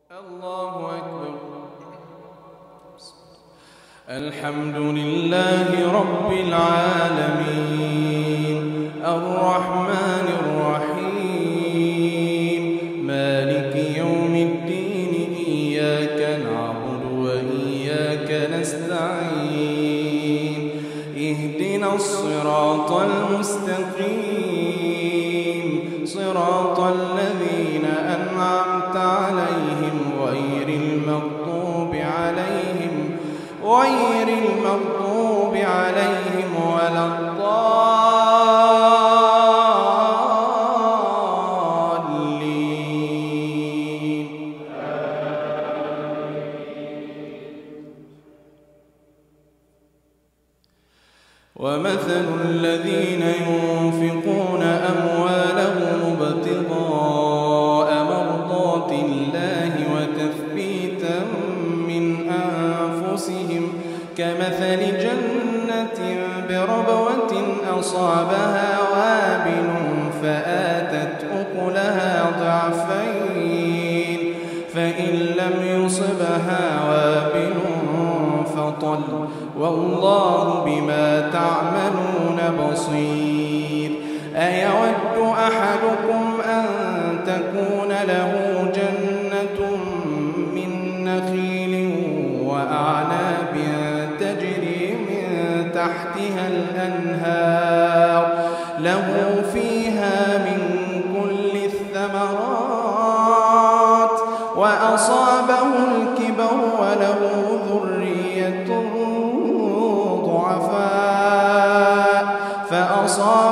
الله أكبر. الحمد لله رب العالمين الرحمن الرحيم مالك يوم الدين إياك نعبد وإياك نستعين اهدنا الصراط المستقيم صراط الذين أنعمت عليهم غير المغضوب عليهم ولا الضالين. ومثل الذين ينفقون أموالهم ابتغاء مرضات الله وتثبيتا من أنفسهم كمثل جنة بربوة أصابها وابل فآتت أكلها ضعفين فإن لم يصبها وابل فطل والله بما تعملون بصير. أيود أحدكم أن تكون له جنة من نخيل وأعناب تجري من تحتها الأنهار له فيها من كل الثمرات وأصابه الكبر وله ذرية ضعفاء فأصابه